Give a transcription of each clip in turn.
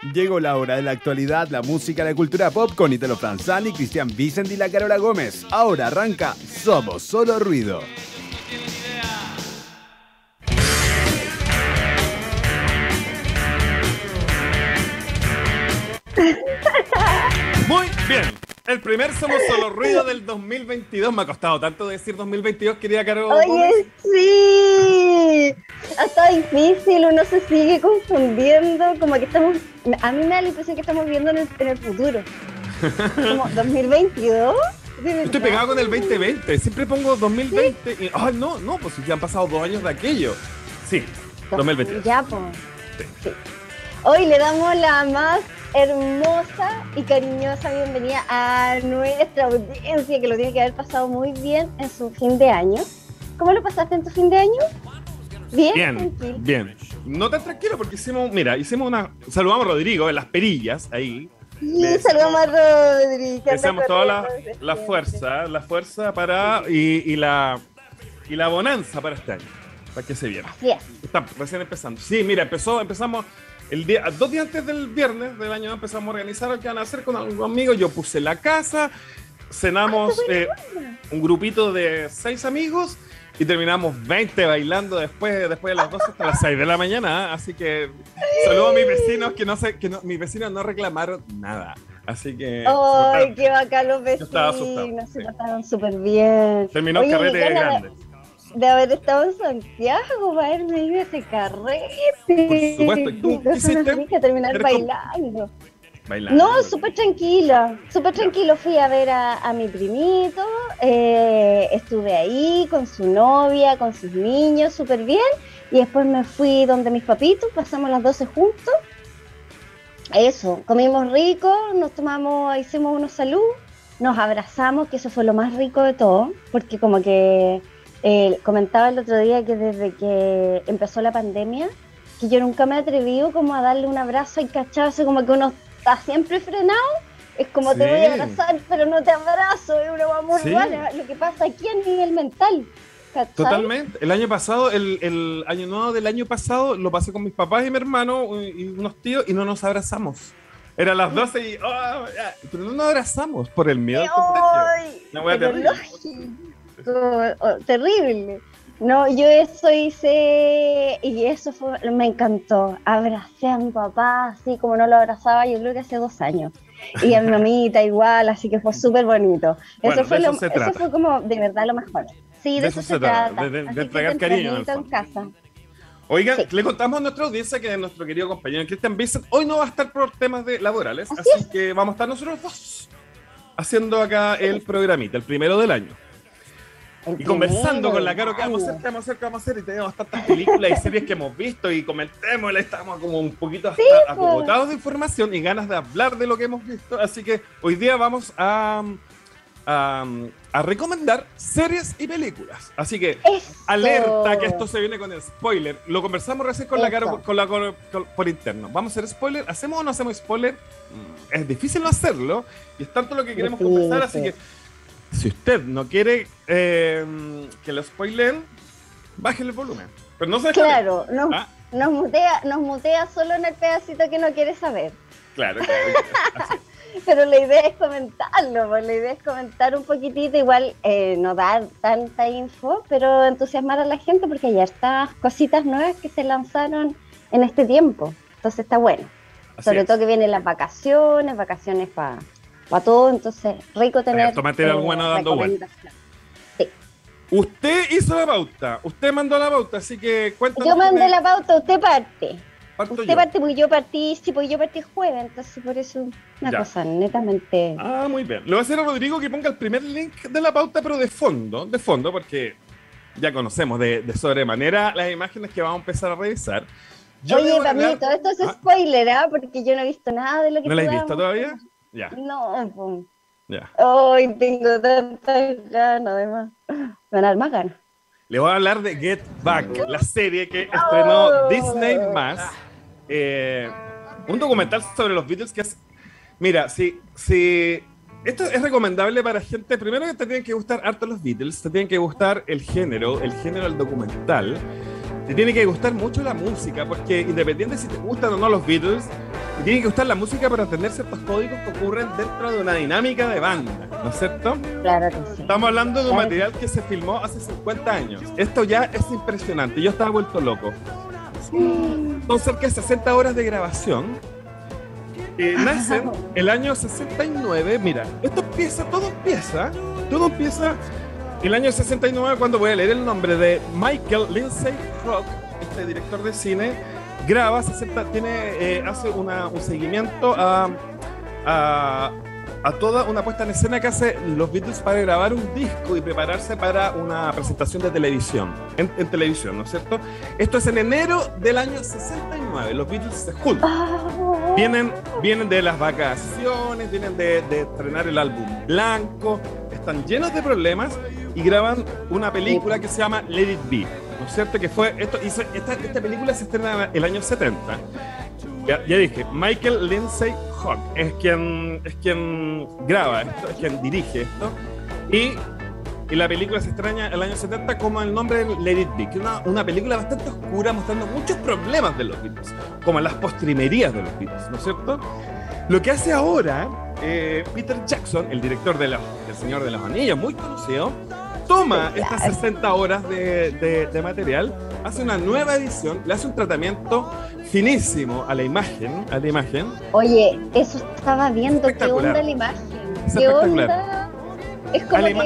Llegó la hora de la actualidad, la música, la cultura pop con Italo Franzani, Cristian Vicent y la Carola Gómez. Ahora arranca Somos Solo Ruido. Muy bien. El primer Somos Solo Ruido del 2022. Me ha costado tanto decir 2022, querida Caro. Oye, sí. Ha estado difícil, uno se sigue confundiendo. Como que estamos. A mí me da la impresión que estamos viendo en el futuro. Como 2022. Estoy pegado con el 2020. Siempre pongo 2020. ¿Sí? Y, ay, no, pues ya han pasado 2 años de aquello. Sí, 2022. Ya, pues. Sí. Hoy le damos la más hermosa y cariñosa bienvenida a nuestra audiencia, que lo tiene que haber pasado muy bien en su fin de año. ¿Cómo lo pasaste en tu fin de año? Bien. No tan tranquilo porque hicimos saludamos a Rodrigo en las perillas ahí. Sí, saludamos a Rodrigo. Deseamos toda la fuerza para y la bonanza para este año, para que se viera. Así es. Está recién empezando. Sí, mira, empezamos 2 días antes del viernes del año, empezamos a organizar lo que van a hacer con algunos amigos. Yo puse la casa, cenamos un grupito de 6 amigos y terminamos 20 bailando después de las 12 hasta las 6 de la mañana. Así que saludo a mis vecinos mis vecinos no reclamaron nada. Así que. ¡Ay, qué bacán los vecinos! Yo estaba asustado. Se portaron súper bien. Terminó el carrete grande. De haber estado en Santiago para haberme ido a ese carrete. Por supuesto. ¿Y tú qué hiciste? Que terminar bailando. No, súper tranquilo. Fui a ver a mi primito, estuve ahí con su novia, con sus niños, súper bien. Y después me fui donde mis papitos, pasamos las 12 juntos. Eso, comimos rico, hicimos unos salud, nos abrazamos, que eso fue lo más rico de todo, porque como que comentaba el otro día que desde que empezó la pandemia, que yo nunca me he atrevido como a darle un abrazo y cacharse, como que uno está siempre frenado, es como te voy a abrazar, pero no te abrazo, es una amor igual, lo que pasa aquí a nivel mental. ¿Cachai? Totalmente. El año pasado, el año nuevo del año pasado, lo pasé con mis papás y mi hermano y unos tíos y no nos abrazamos. Eran las 12 y pero no nos abrazamos por el miedo al contagio. Una hueá terrible. Terrible. No, yo eso hice y eso me encantó. Abracé a mi papá así como no lo abrazaba, yo creo que hace 2 años. Y a mi mamita igual, así que fue súper bonito. Bueno, eso fue como de verdad lo mejor. Sí, de eso se trata. De entregar cariño en casa. Oigan, le contamos a nuestra audiencia que nuestro querido compañero Cristian Vicent hoy no va a estar por temas laborales, así que vamos a estar nosotros 2 haciendo acá el programita, el primero del año. Y conversando con la Caro, ¿qué vamos a hacer? Y tenemos tantas películas y series que hemos visto y comentémosle, estamos como un poquito hasta acogotados de información y ganas de hablar de lo que hemos visto. Así que hoy día vamos a recomendar series y películas. Así que alerta que esto se viene con el spoiler. Lo conversamos recién con la Caro por interno. ¿Vamos a hacer spoiler? ¿Hacemos o no hacemos spoiler? Es difícil no hacerlo y es tanto lo que queremos conversar, así que si usted no quiere que lo spoilen, bájale el volumen. Pero no se claro, nos mutea solo en el pedacito que no quiere saber. Claro. Así. Pero la idea es comentarlo, pues la idea es comentar un poquitito, igual no dar tanta info, pero entusiasmar a la gente porque hay hartas cositas nuevas que se lanzaron en este tiempo. Entonces está bueno. Sobre todo que vienen las vacaciones para todo, entonces rico tener material bueno dando vueltas. Sí. Usted hizo la pauta, usted mandó la pauta, así que cuéntanos. Yo mandé la pauta, usted parte. Usted parte porque yo partí jueves, entonces por eso una cosa netamente. Muy bien. Le voy a hacer a Rodrigo que ponga el primer link de la pauta, pero de fondo, porque ya conocemos de sobremanera las imágenes que vamos a empezar a revisar. Oye, para mí todo esto es spoiler, porque yo no he visto nada de lo que ¿No la has visto todavía? Ya. No, pues. Ya. Hoy tengo tantas ganas, además. Me van a dar más ganas. Le voy a hablar de Get Back, la serie que estrenó Disney+. Un documental sobre los Beatles que es... Mira, si esto es recomendable para gente... Primero que te tienen que gustar harto los Beatles, te tienen que gustar el género del documental, te tiene que gustar mucho la música, porque independiente si te gustan o no los Beatles, Y tiene que gustar la música para entender ciertos códigos que ocurren dentro de una dinámica de banda, ¿no es cierto? Claro que sí. Estamos hablando de un material que se filmó hace 50 años. Esto ya es impresionante. Yo estaba vuelto loco. Son cerca de 60 horas de grabación. Nacen el año 69. Mira, todo empieza el año 69 cuando voy a leer el nombre de Michael Lindsay Rock, este director de cine, graba, hace un seguimiento a toda una puesta en escena que hace los Beatles para grabar un disco y prepararse para una presentación de televisión, en televisión, ¿no es cierto? Esto es en enero del año 69, los Beatles se juntan. Vienen de las vacaciones, vienen de estrenar el álbum blanco, están llenos de problemas y graban una película que se llama Let It Be, ¿no es cierto? Que fue esta película se estrena el año 70. Ya dije, Michael Lindsay Hogg es quien graba esto, es quien dirige esto. Y la película se estrena el año 70 como el nombre de Let It Be, que es una película bastante oscura mostrando muchos problemas de los Beatles, como las postrimerías de los Beatles, ¿no es cierto? Lo que hace ahora Peter Jackson, el director del Señor de los Anillos, muy conocido, toma estas 60 horas de material, hace una nueva edición, le hace un tratamiento finísimo a la imagen. Oye, eso estaba viendo, ¿qué onda la imagen? ¿Qué onda? Es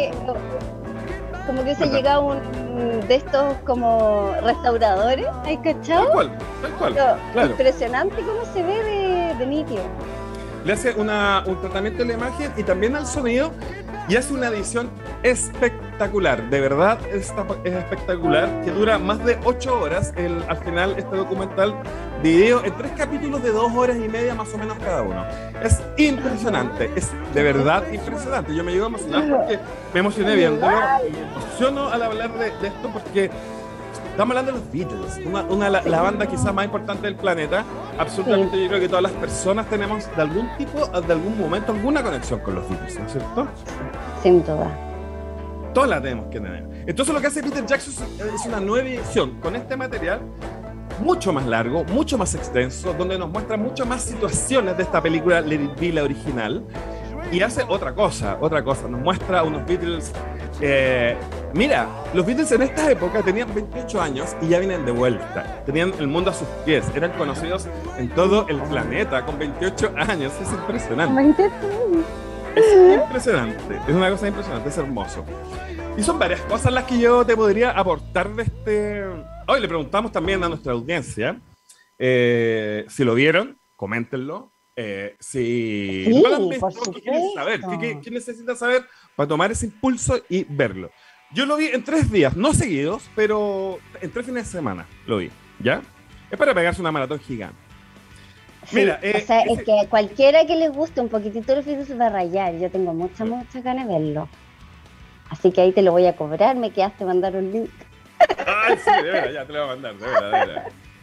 como que se llega a un de estos como restauradores, ¿hay cachado? Tal cual, claro. Impresionante cómo se ve de nítido. Le hace un tratamiento de la imagen y también al sonido, y hace una edición espectacular, de verdad es espectacular, que dura más de 8 horas, al final este documental dividido en 3 capítulos de 2 horas y media más o menos cada uno. Es impresionante, es de verdad impresionante. Yo me llego a emocionar porque me emocioné viéndolo, me emociono al hablar de esto porque estamos hablando de los Beatles, la banda quizás más importante del planeta. Absolutamente, sí. Yo creo que todas las personas tenemos de algún momento, alguna conexión con los Beatles, ¿no es cierto? Sin duda. Todas la tenemos que tener. Entonces lo que hace Peter Jackson es una nueva edición con este material mucho más largo, mucho más extenso, donde nos muestra mucho más situaciones de esta película Let It Be, la original, y hace otra cosa, nos muestra unos Beatles. Mira, los Beatles en esta época tenían 28 años y ya vienen de vuelta, tenían el mundo a sus pies, eran conocidos en todo el planeta con 28 años, es impresionante. Es impresionante, es una cosa impresionante, es hermoso. Y son varias cosas las que yo te podría aportar de este. Hoy le preguntamos también a nuestra audiencia si lo vieron, coméntenlo. Si sí, no lo han visto, ¿qué quieren saber? ¿Qué necesitan saber para tomar ese impulso y verlo? Yo lo vi en 3 días, no seguidos, pero en 3 fines de semana lo vi, ¿ya? Es para pegarse una maratón gigante. Sí, mira, es que cualquiera que les guste un poquitito los Beatles se va a rayar. Yo tengo muchas ganas de verlo. Así que ahí te lo voy a cobrar, me quedaste mandar un link. Ay, sí, de verdad, ya te lo voy a mandar, de verdad.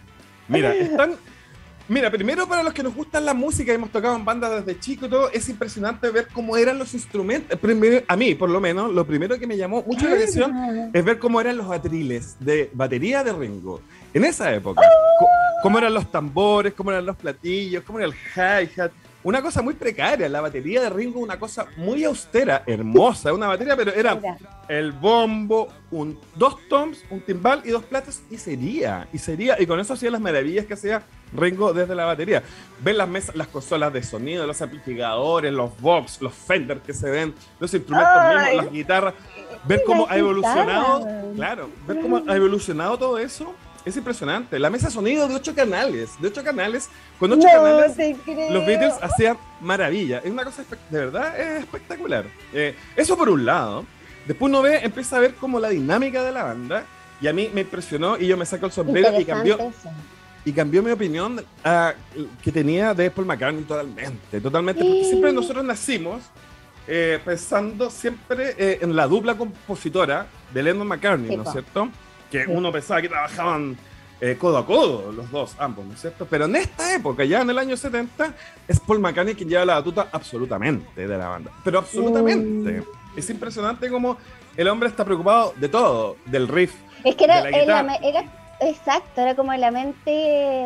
Mira, primero para los que nos gustan la música, hemos tocado en bandas desde chico y todo, es impresionante ver cómo eran los instrumentos. Primero, a mí, por lo menos, lo primero que me llamó mucho la atención es ver cómo eran los atriles de batería de Ringo. En esa época, cómo eran los tambores, cómo eran los platillos, cómo era el hi-hat. Una cosa muy precaria, la batería de Ringo, una cosa muy austera, hermosa, una batería, pero era el bombo, 2 toms, un timbal y 2 platos, y sería, y con eso hacía las maravillas que hacía Ringo desde la batería. Ven las mesas, las consolas de sonido, los amplificadores, los Vox, los Fender que se ven, los instrumentos mismos, las guitarras, ver cómo ha evolucionado, ver cómo ha evolucionado todo eso. Es impresionante. La mesa de sonido de 8 canales. Con 8 canales, los Beatles hacían maravilla. Es una cosa, de verdad, es espectacular. Eso por un lado. Después uno empieza a ver como la dinámica de la banda. Y a mí me impresionó y yo me saco el sombrero y cambió mi opinión que tenía de Paul McCartney totalmente. Porque siempre nosotros nacimos pensando siempre en la dupla compositora de Lennon McCartney, ¿no es cierto? Que uno pensaba que trabajaban codo a codo, los dos, ambos, ¿no es cierto? Pero en esta época, ya en el año 70, es Paul McCartney quien lleva la batuta absolutamente de la banda. Pero absolutamente. Es impresionante cómo el hombre está preocupado de todo, del riff, es que de la guitarra. exacto, era como la mente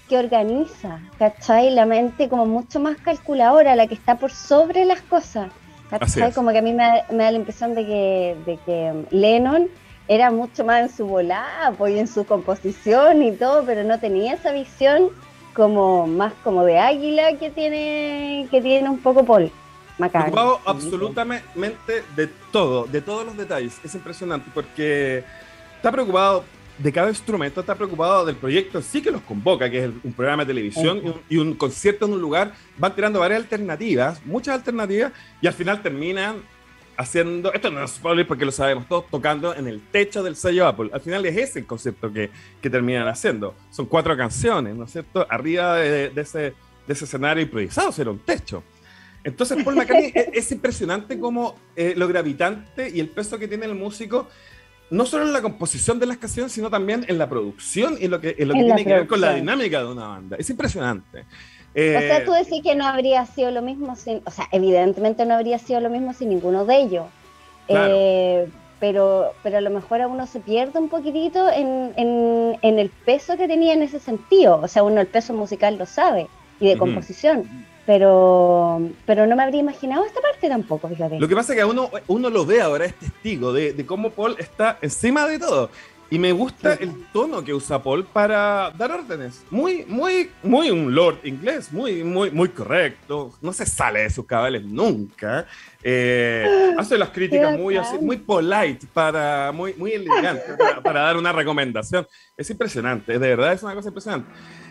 que organiza, ¿cachai? La mente como mucho más calculadora, la que está por sobre las cosas, ¿cachai? Como que a mí me da la impresión de que Lennon era mucho más en su volada, pues, y en su composición y todo, pero no tenía esa visión como más como de águila que tiene un poco Paul McCartney. Preocupado absolutamente de todo, de todos los detalles. Es impresionante porque está preocupado de cada instrumento, está preocupado del proyecto sí que los convoca, que es un programa de televisión y un concierto en un lugar. Van tirando varias alternativas, muchas alternativas, y al final terminan haciendo, esto no es spoiler porque lo sabemos todos, tocando en el techo del sello Apple. Al final es ese el concepto que terminan haciendo. Son 4 canciones, ¿no es cierto? Arriba de ese escenario improvisado, será un techo. Entonces Paul McCartney es impresionante como lo gravitante y el peso que tiene el músico, no solo en la composición de las canciones, sino también en la producción y lo que tiene que ver con la dinámica de una banda. Es impresionante. O sea, tú decís que no habría sido lo mismo sin, o sea, evidentemente no habría sido lo mismo sin ninguno de ellos. Claro. Pero a lo mejor a uno se pierde un poquitito en el peso que tenía en ese sentido. O sea, uno el peso musical lo sabe y de composición. Pero no me habría imaginado esta parte tampoco, fíjate. Lo que pasa es que uno lo ve ahora, es testigo de cómo Paul está encima de todo. Y me gusta el tono que usa Paul para dar órdenes. Muy un lord inglés, muy correcto. No se sale de sus cabales nunca. Hace las críticas muy polite, muy elegante para dar una recomendación. Es impresionante, de verdad es una cosa impresionante.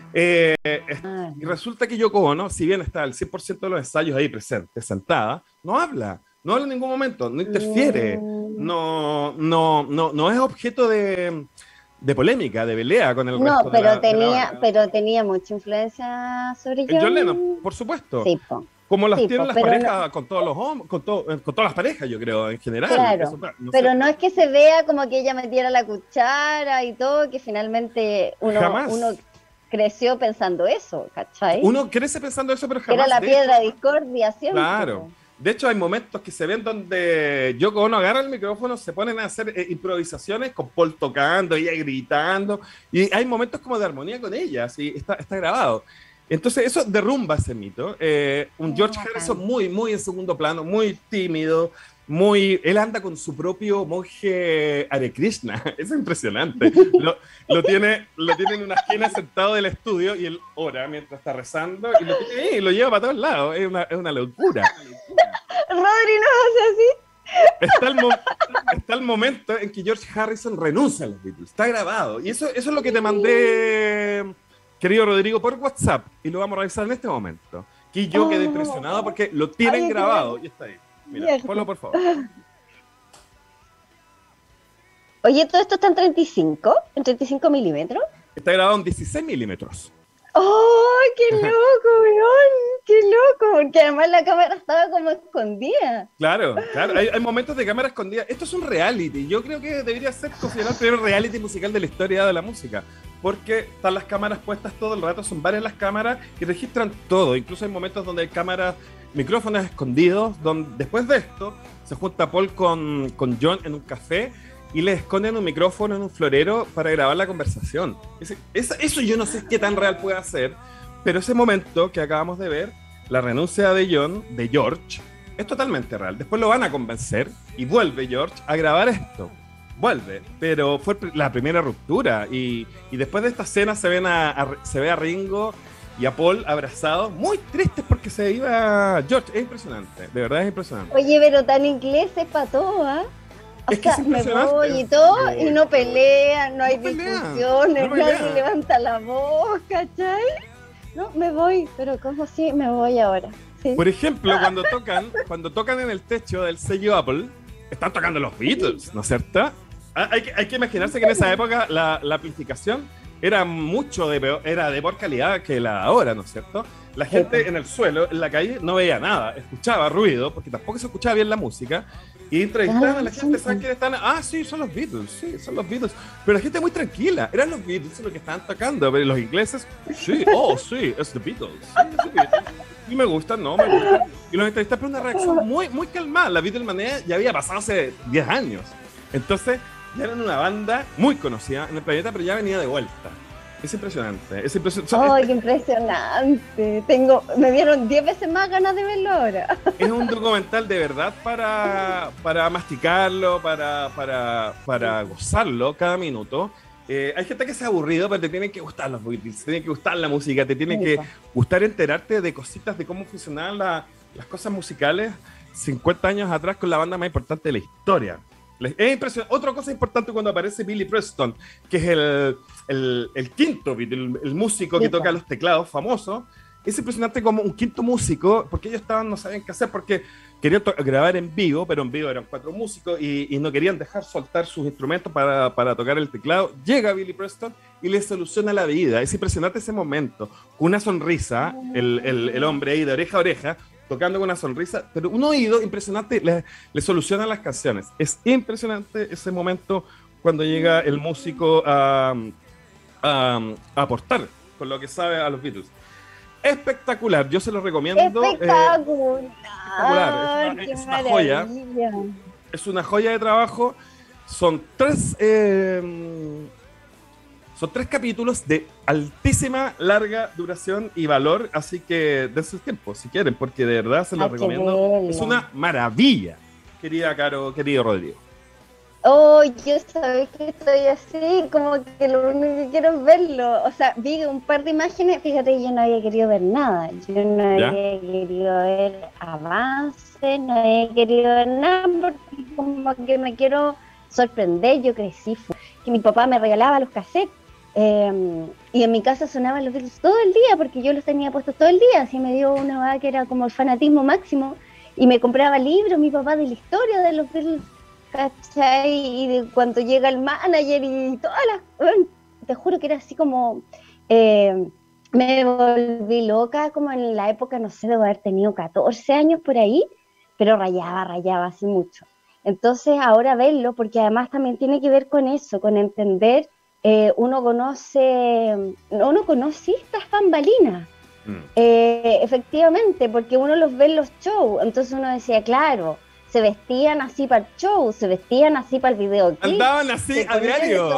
Y resulta que Yoko Ono, si bien está al 100% de los ensayos ahí presente, sentada, no habla en ningún momento, no interfiere, no es objeto de polémica, de pelea con el resto pero tenía mucha influencia sobre John Lennon, por supuesto. Sí, como las tienen las parejas, con todos los hombres, con todas las parejas, yo creo, en general. Claro, eso, pero no es que se vea como que ella metiera la cuchara y todo, que finalmente uno creció pensando eso, ¿cachai? Uno crece pensando eso, pero jamás. Era la piedra de discordia siempre. Claro. De hecho, hay momentos que se ven donde Yoko Ono agarra el micrófono, se ponen a hacer improvisaciones con Paul tocando, ella gritando, y hay momentos como de armonía con ella, así está grabado. Entonces eso derrumba ese mito. Un George Harrison muy en segundo plano, muy tímido, él anda con su propio monje Hare Krishna. Es impresionante. Lo tiene en una esquina sentado del estudio y él ora mientras está rezando y lo tiene ahí y lo lleva para todos lados. Es una locura. Rodri no hace así. Está el momento en que George Harrison renuncia a los Beatles. Está grabado. Y eso es lo que te mandé, querido Rodrigo, por WhatsApp. Y lo vamos a revisar en este momento. Que yo quedé impresionado porque lo tienen grabado. Y está ahí. Mira, ponlo por favor. Oye, ¿todo esto está en 35? ¿En 35 milímetros? Está grabado en 16 milímetros. ¡Oh, qué loco, weón! ¡Qué loco! Porque además la cámara estaba como escondida. Claro. Hay momentos de cámara escondida. Esto es un reality. Yo creo que debería ser considerado el primer reality musical de la historia de la música. Porque están las cámaras puestas todo el rato, son varias las cámaras y registran todo. Incluso hay momentos donde hay cámaras, micrófonos escondidos, donde después de esto se junta Paul con John en un café y le esconden un micrófono en un florero para grabar la conversación. Eso yo no sé qué tan real puede ser, pero ese momento que acabamos de ver, la renuncia de George, es totalmente real. Después lo van a convencer y vuelve George a grabar esto. Vuelve, pero fue la primera ruptura y después de esta escena se ve a Ringo y a Paul abrazados, muy tristes porque se iba George. Es impresionante, de verdad es impresionante. Oye, pero tan inglés es para todo, ¿ah? Es que me voy y todo, y no pelean, no hay discusiones, nadie levanta la voz, ¿cachai? No, me voy, pero ¿cómo así? Me voy ahora. Sí. Por ejemplo, cuando tocan en el techo del sello Apple, están tocando los Beatles, ¿no es cierto? Hay que imaginarse que en esa época la amplificación era de peor calidad que la de ahora, ¿no es cierto? La gente en el suelo, en la calle, no veía nada, escuchaba ruido, porque tampoco se escuchaba bien la música, y entrevistaban a la gente, ¿saben quiénes están? Sí, son los Beatles, pero la gente muy tranquila, eran los Beatles los que estaban tocando, pero los ingleses, sí, es The Beatles, y me gustan, y los entrevistaban por una reacción muy calmada. La Beatlemania ya había pasado hace 10 años, entonces ya eran una banda muy conocida en el planeta, pero ya venía de vuelta. Es impresionante. ¡Ay, qué impresionante! Me dieron 10 veces más ganas de verlo ahora. Es un documental de verdad para masticarlo, para gozarlo cada minuto. Hay gente que se ha aburrido, pero te tienen que gustar los Beatles, te tiene que gustar la música, te tiene que gustar enterarte de cositas de cómo funcionaban las cosas musicales 50 años atrás con la banda más importante de la historia. Es impresionante. Otra cosa importante cuando aparece Billy Preston, que es el quinto Beatle, el músico que toca los teclados famoso. Es impresionante como un quinto músico, porque ellos no sabían qué hacer, porque querían grabar en vivo, pero en vivo eran 4 músicos y no querían dejar soltar sus instrumentos para tocar el teclado. Llega Billy Preston y le soluciona la vida. Es impresionante ese momento, con una sonrisa, el hombre ahí de oreja a oreja, tocando con una sonrisa, pero un oído impresionante le soluciona las canciones. Es impresionante ese momento cuando llega el músico a aportar con lo que sabe a los Beatles. Espectacular, yo se lo recomiendo. Espectacular. Es una joya. Es una joya de trabajo. Son 3 capítulos de altísima, larga duración y valor, así que dense el tiempo si quieren, porque de verdad se los recomiendo. Es una maravilla, querida Caro, querido Rodrigo. Oh, yo sabes que estoy así, como que lo único que quiero es verlo. O sea, vi un par de imágenes, fíjate, yo no había querido ver nada. Yo no había querido ver avances, no había querido ver nada, porque como que me quiero sorprender. Yo crecí, que mi papá me regalaba los cassettes. Y en mi casa sonaban los Beatles todo el día, porque yo los tenía puestos todo el día. Así me dio una edad que era como el fanatismo máximo. Y me compraba libros, mi papá, de la historia de los Beatles, ¿cachai? Y de cuando llega el manager y todas las... te juro que era así como... me volví loca como en la época, no sé, debo haber tenido 14 años por ahí, pero rayaba así mucho. Entonces ahora verlo, porque además también tiene que ver con eso, con entender, uno conoce estas bambalinas, efectivamente, porque uno los ve en los shows, entonces uno decía, claro, se vestían así para el show, se vestían así para el videoclip. Andaban así a diario.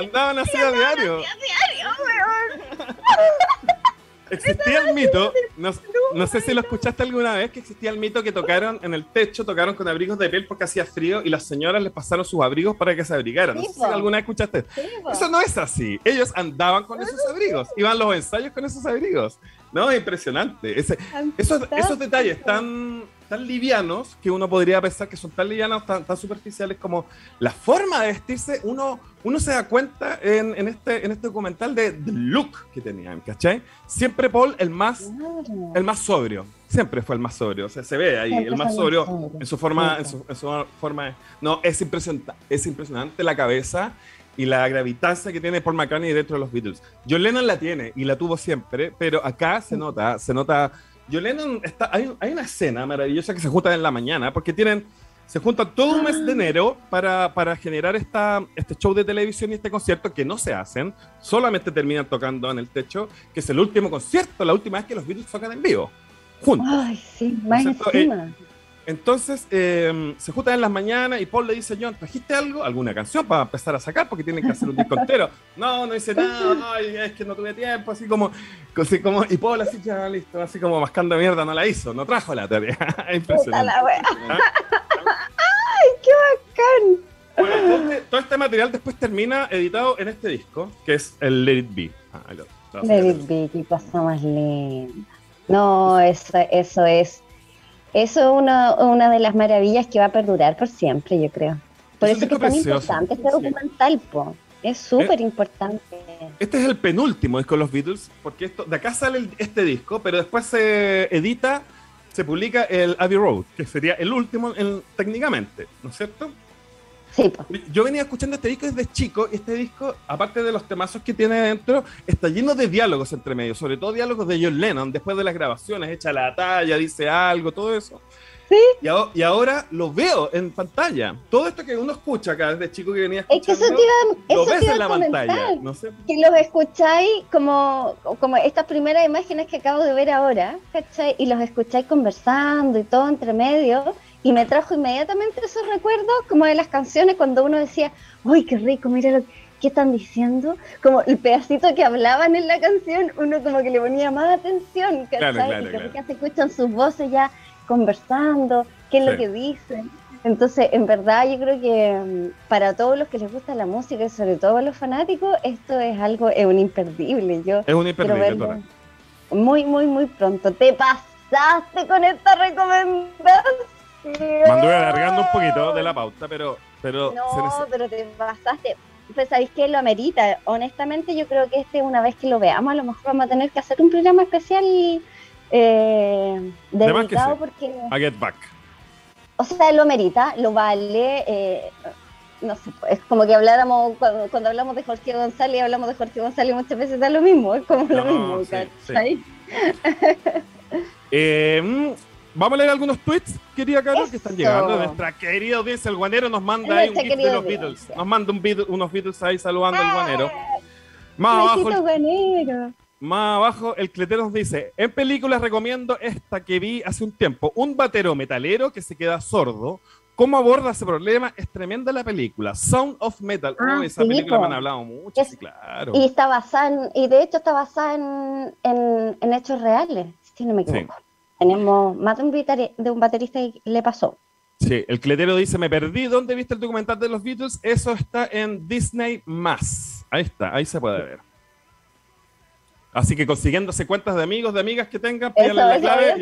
Existía el mito, no sé si lo escuchaste alguna vez, que existía el mito que tocaron en el techo, tocaron con abrigos de piel porque hacía frío y las señoras les pasaron sus abrigos para que se abrigaran. No sé si alguna vez escuchaste. Eso no es así. Ellos andaban con esos abrigos, iban a los ensayos con esos abrigos. No, es impresionante. Esos detalles tan livianos que uno podría pensar que son tan livianos, tan superficiales como la forma de vestirse, uno se da cuenta en este documental del look que tenían, ¿cachai? Siempre Paul el más sobrio, siempre fue el más sobrio, o sea, se ve ahí, siempre el más sobrio en su forma, no, es impresionante la cabeza y la gravitancia que tiene Paul McCartney dentro de los Beatles. John Lennon la tiene y la tuvo siempre, pero acá se nota. John Lennon hay una escena maravillosa que se juntan en la mañana, porque se juntan todo un mes de enero para generar este show de televisión y este concierto que no se hacen, solamente terminan tocando en el techo, que es el último concierto, la última vez que los Beatles tocan en vivo, juntos. Ay, sí, más encima. Entonces se juntan en las mañanas y Paul le dice: John, ¿trajiste algo? ¿Alguna canción para empezar a sacar? Porque tienen que hacer un disco entero. No hice nada, no, es que no tuve tiempo, así como y Paul así, ya listo, así como mascando mierda, no la hizo, no trajo la tarea. Impresionante. ¡Ay, qué bacán! Bueno, todo este material después termina editado en este disco, que es el Let It Be. Let It Be, qué cosa más linda. No, eso es una de las maravillas que va a perdurar por siempre, yo creo. Por eso es que es tan importante este documental, po. Es súper importante. Este es el penúltimo disco de los Beatles, porque de acá sale este disco, pero después se edita, se publica el Abbey Road, que sería el último técnicamente, ¿no es cierto? Sí, po. Yo venía escuchando este disco desde chico, y este disco, aparte de los temazos que tiene dentro, está lleno de diálogos entre medio, sobre todo diálogos de John Lennon, después de las grabaciones, echa la talla, dice algo, todo eso. ¿Sí? Y ahora lo veo en pantalla. Todo esto que uno escucha acá desde chico que venía escuchando, lo ves en la pantalla. No sé. Que los escucháis como estas primeras imágenes que acabo de ver ahora, ¿cachai? Y los escucháis conversando y todo entre medio. Y me trajo inmediatamente esos recuerdos como de las canciones cuando uno decía, ¡uy, qué rico! Mira ¿qué están diciendo? Como el pedacito que hablaban en la canción, uno como que le ponía más atención, ¿cachai? Claro. Que se escuchan sus voces ya conversando, qué es lo que dicen. Entonces, en verdad, yo creo que para todos los que les gusta la música y sobre todo a los fanáticos, esto es un imperdible. Es un imperdible, total. Muy, muy, muy pronto. Te pasaste con esta recomendación. Me anduve alargando un poquito de la pauta, pero no, pero te pasaste. Pues sabéis que lo amerita. Honestamente, yo creo que una vez que lo veamos, a lo mejor vamos a tener que hacer un programa especial dedicado porque a Get Back. O sea, lo amerita, lo vale. No sé, es como que habláramos, cuando hablamos de Jorge González, hablamos de Jorge González muchas veces, da lo mismo, es como lo mismo. Sí. Vamos a leer algunos tweets, querida Carol, que están llegando. Nuestra querida audiencia, el Guanero nos manda ahí un GIF de los Beatles. Nos manda unos Beatles ahí saludando al Guanero. Más abajo, el Cletero nos dice: en películas recomiendo esta que vi hace un tiempo, un batero metalero que se queda sordo. ¿Cómo aborda ese problema? Es tremenda la película, Sound of Metal. Esa película me han hablado mucho, sí, claro. Y está basada y de hecho está basada en hechos reales, si no me equivoco. Sí. Tenemos más de un baterista y le pasó. Sí, el Cletero dice: me perdí, ¿dónde viste el documental de los Beatles? Eso está en Disney+. Ahí está, ahí se puede ver. Así que consiguiéndose cuentas de amigos, de amigas que tengan, pídanle la clave.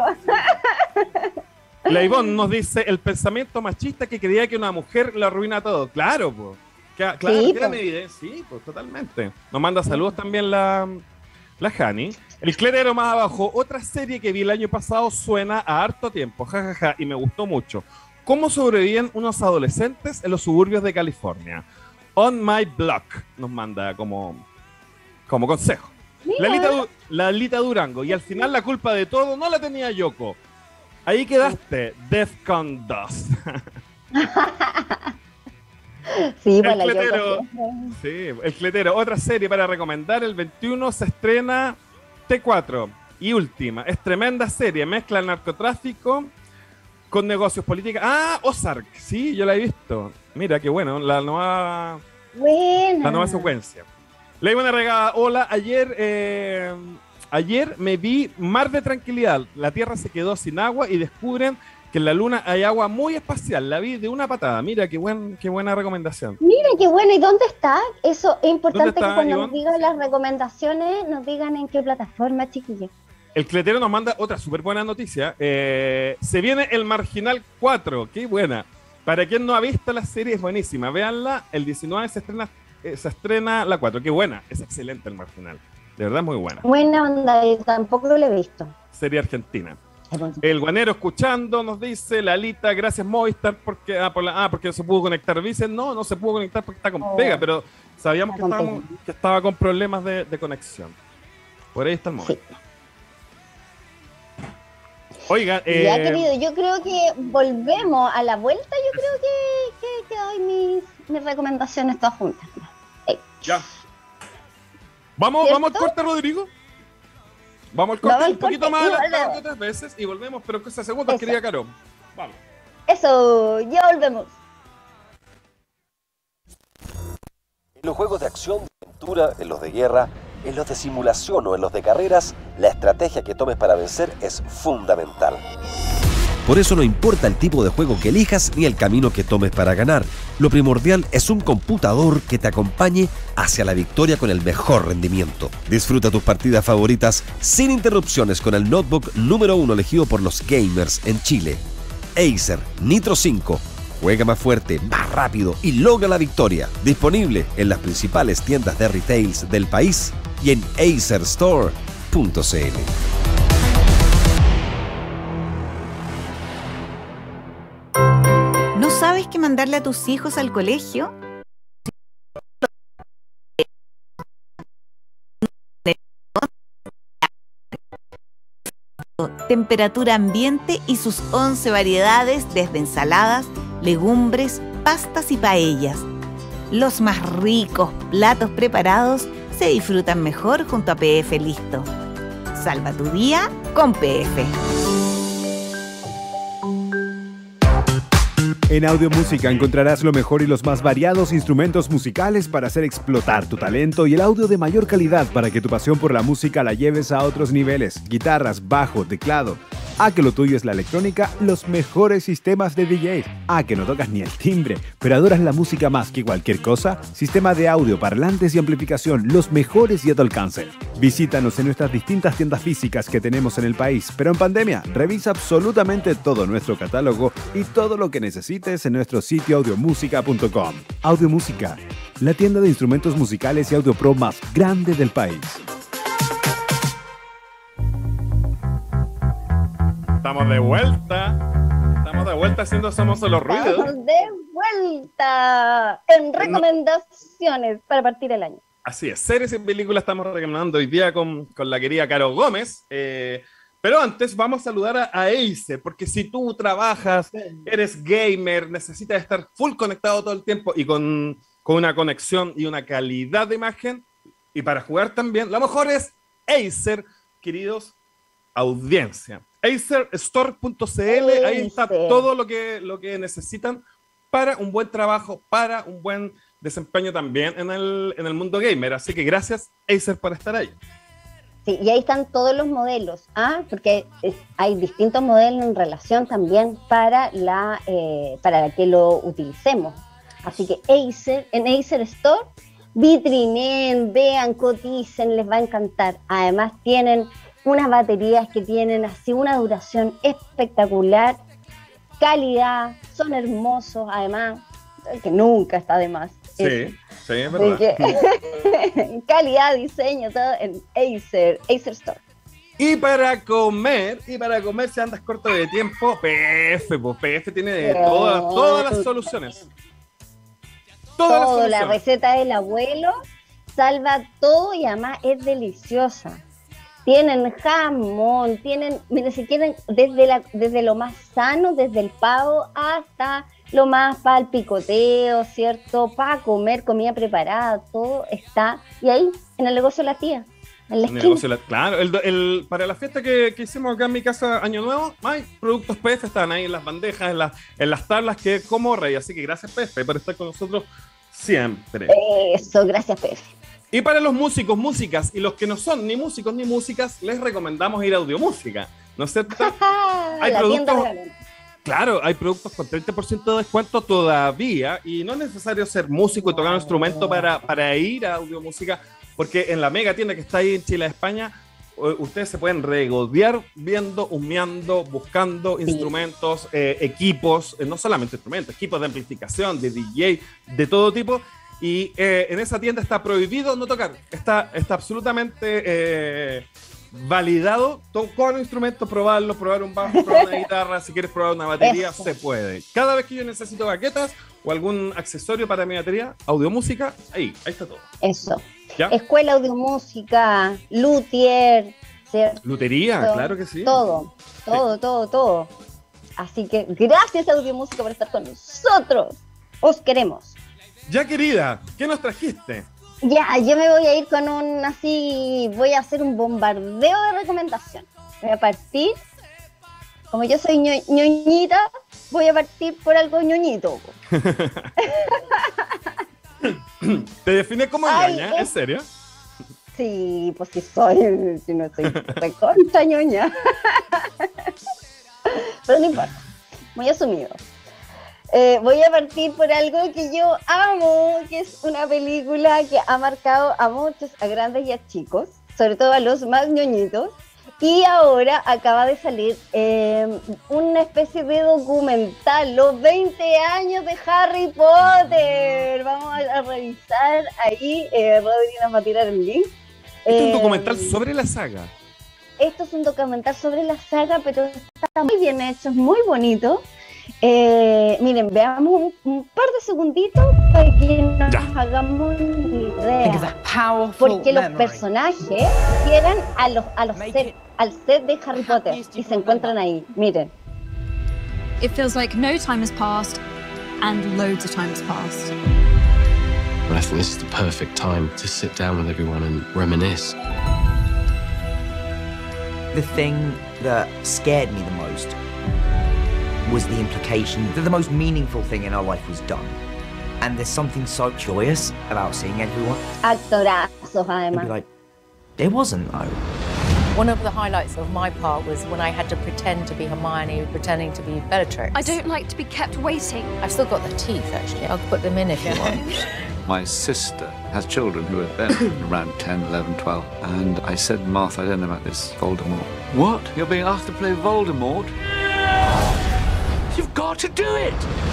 La Ivonne nos dice: el pensamiento machista que creía que una mujer lo arruina todo. Claro, pues. Claro, sí, sí, pues totalmente. Nos manda saludos también la Jani. El Cletero más abajo: otra serie que vi el año pasado, suena a harto tiempo, jajaja, y me gustó mucho. ¿Cómo sobreviven unos adolescentes en los suburbios de California? On My Block nos manda como consejo. Lalita Durango: y al final la culpa de todo no la tenía Yoko. Ahí quedaste, Defcon 2. Sí, el Cletero, otra serie para recomendar. El 21 se estrena T4 y última. Es tremenda serie, mezcla el narcotráfico con negocios, política. Ozark, sí, yo la he visto. Mira, qué bueno, la nueva secuencia. Le iba una regada. Hola, ayer me vi Mar de Tranquilidad. La Tierra se quedó sin agua y descubren que en la Luna hay agua muy espacial. La vi de una patada. Mira, qué buena recomendación. Mira, qué bueno. ¿Y dónde está? Eso es importante que cuando nos digan las recomendaciones, nos digan en qué plataforma, chiquillos. El Cletero nos manda otra súper buena noticia. Se viene El Marginal 4. Qué buena. Para quien no ha visto la serie, es buenísima. Véanla. El 19 se estrena la 4. Qué buena. Es excelente El Marginal. De verdad, muy buena. Buena onda, yo tampoco lo he visto. Serie argentina. El Guanero escuchando nos dice: Lalita, gracias Movistar porque se pudo conectar. Dicen, no se pudo conectar porque está con pega, pero sabíamos que estaba con problemas de conexión. Por ahí está el momento. Sí. Oiga, ya querido, yo creo que volvemos a la vuelta. Yo creo que doy mis recomendaciones todas juntas. Ya. Vamos al corte, Rodrigo. Vamos al corte, un poquito más adelantado que 3 veces y volvemos, pero que 6 segundos, querida Caro. Vamos. Eso, ya volvemos. En los juegos de acción, de aventura, en los de guerra, en los de simulación o en los de carreras, la estrategia que tomes para vencer es fundamental. Por eso no importa el tipo de juego que elijas ni el camino que tomes para ganar. Lo primordial es un computador que te acompañe hacia la victoria con el mejor rendimiento. Disfruta tus partidas favoritas sin interrupciones con el notebook número 1 elegido por los gamers en Chile. Acer Nitro 5. Juega más fuerte, más rápido y logra la victoria. Disponible en las principales tiendas de retails del país y en acerstore.cl. ¿No sabes qué mandarle a tus hijos al colegio? Temperatura ambiente y sus 11 variedades desde ensaladas, legumbres, pastas y paellas. Los más ricos platos preparados se disfrutan mejor junto a PF Listo. Salva tu día con PF. En Audio Música encontrarás lo mejor y los más variados instrumentos musicales para hacer explotar tu talento y el audio de mayor calidad para que tu pasión por la música la lleves a otros niveles. Guitarras, bajo, teclado. Que lo tuyo es la electrónica, los mejores sistemas de DJs. Que no tocas ni el timbre, pero adoras la música más que cualquier cosa. Sistema de audio, parlantes y amplificación, los mejores y a tu alcance. Visítanos en nuestras distintas tiendas físicas que tenemos en el país, pero en pandemia, revisa absolutamente todo nuestro catálogo y todo lo que necesites en nuestro sitio audiomusica.com. Audio Música, la tienda de instrumentos musicales y audio pro más grande del país. Estamos de vuelta haciendo Somos Solo Ruido. Estamos de vuelta en recomendaciones para partir el año. Así es, series y películas estamos recomendando hoy día con la querida Caro Gómez. Pero antes vamos a saludar a Acer, porque si tú trabajas, eres gamer, necesitas estar full conectado todo el tiempo y con una conexión y una calidad de imagen, y para jugar también, lo mejor es Acer, queridos audiencia. AcerStore.cl, ahí está todo lo que necesitan para un buen trabajo, para un buen desempeño también en el mundo gamer. Así que gracias, Acer, por estar ahí. Sí, y ahí están todos los modelos, porque hay distintos modelos en relación también para que lo utilicemos. Así que Acer, en Acer Store, vitrineen, vean, coticen, les va a encantar. Además tienen unas baterías que tienen así una duración espectacular, calidad, son hermosos, además, que nunca está de más. Sí, es verdad. Calidad, diseño, todo en Acer Store. Y para comer, si andas corto de tiempo, PF tiene de todas las soluciones. La receta del abuelo salva todo y además es deliciosa. Tienen jamón, mire, si quieren, desde lo más sano, desde el pavo hasta lo más para el picoteo, ¿cierto? Para comer, comida preparada, todo está. Y ahí, en el negocio de la tía, en la esquina. Claro, para la fiesta que hicimos acá en mi casa, Año Nuevo, hay productos PF, están ahí en las bandejas, en las tablas, que como rey. Así que gracias, PF, por estar con nosotros siempre. Eso, gracias, PF. Y para los músicos, músicas, y los que no son ni músicos ni músicas, les recomendamos ir a Audio Música, ¿no es cierto? Hay productos, claro, hay productos con 30% de descuento todavía, y no es necesario ser músico y tocar un instrumento para ir a Audio Música, porque en la mega tienda que está ahí en Chile, España, ustedes se pueden regodear viendo, humeando, buscando instrumentos, equipos, no solamente instrumentos, equipos de amplificación, de DJ, de todo tipo. Y en esa tienda está prohibido no tocar. Está absolutamente validado tocar un instrumento, probar un bajo, probar una guitarra. Si quieres probar una batería, se puede. Cada vez que yo necesito baquetas o algún accesorio para mi batería, Audio Música, ahí está todo. Eso. ¿Ya? Escuela Audio Música, luthier, ¿cierto? Lutería, claro que sí. Todo. Así que gracias, Audio Música, por estar con nosotros. Os queremos. Ya, querida, ¿qué nos trajiste? Ya, yo me voy a ir con voy a hacer un bombardeo de recomendaciones. Voy a partir, como yo soy ñoñita, voy a partir por algo ñoñito. ¿Te defines como ñoña? ¿En serio? Sí, pues si no soy recontra ñoña. Pero no importa, muy asumido. Voy a partir por algo que yo amo, que es una película que ha marcado a muchos, a grandes y a chicos, sobre todo a los más ñoñitos, y ahora acaba de salir una especie de documental, los 20 años de Harry Potter. Vamos a revisar ahí, Rodri nos va a tirar el link. ¿Esto es un documental sobre la saga? Esto es un documental sobre la saga, pero está muy bien hecho, es muy bonito. Miren, veamos un par de segunditos para que nos hagamos una idea. Porque los personajes llegan al set de Harry Potter y se encuentran ahí. Miren. It feels like no time has passed and loads of time has passed. Well, I think this is the perfect time to sit down with everyone and reminisce. The thing that scared me the most was the implication that the most meaningful thing in our life was done. And there's something so joyous about seeing everyone. Actorazos, además. Like, there wasn't, though. One of the highlights of my part was when I had to pretend to be Hermione, pretending to be Bellatrix. I don't like to be kept waiting. I've still got the teeth, actually. I'll put them in if you want. My sister has children who are then around 10, 11, 12. And I said, Martha, I don't know about this Voldemort. What? You're being asked to play Voldemort? You've got to do it!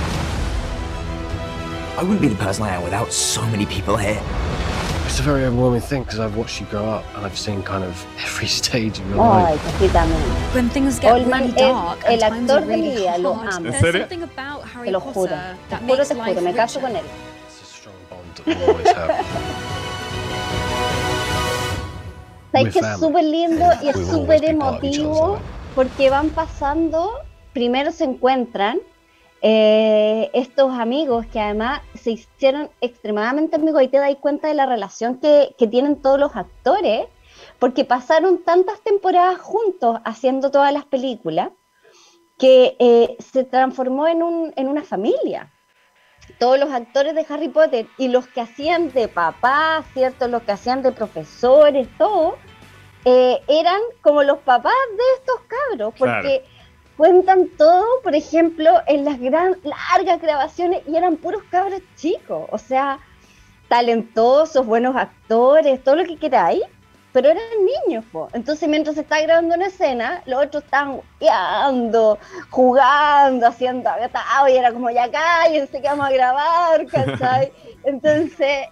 I wouldn't be the person I am without so many people here. It's a very overwhelming thing because I've watched you grow up and I've seen kind of every stage of your life. When things get really dark and el times actor are de really mi vida, lo hard, amo. there's something about Harry Potter that makes life me caso con richer. él. It's a strong bond that we'll always have. Sabes que es súper lindo y es súper emotivo porque van pasando, primero se encuentran estos amigos que además se hicieron extremadamente amigos y te das cuenta de la relación que tienen todos los actores porque pasaron tantas temporadas juntos haciendo todas las películas que se transformó en una familia. Todos los actores de Harry Potter y los que hacían de papás, ¿cierto? Los que hacían de profesores, todo, eran como los papás de estos cabros, porque cuentan todo, por ejemplo, en las largas grabaciones, y eran puros cabros chicos, o sea, talentosos, buenos actores, todo lo que queráis, pero eran niños, po. Entonces mientras se está grabando una escena, los otros estaban guiando, jugando, haciendo agatado, y era como, ya cállense que vamos a grabar, ¿cachai? Entonces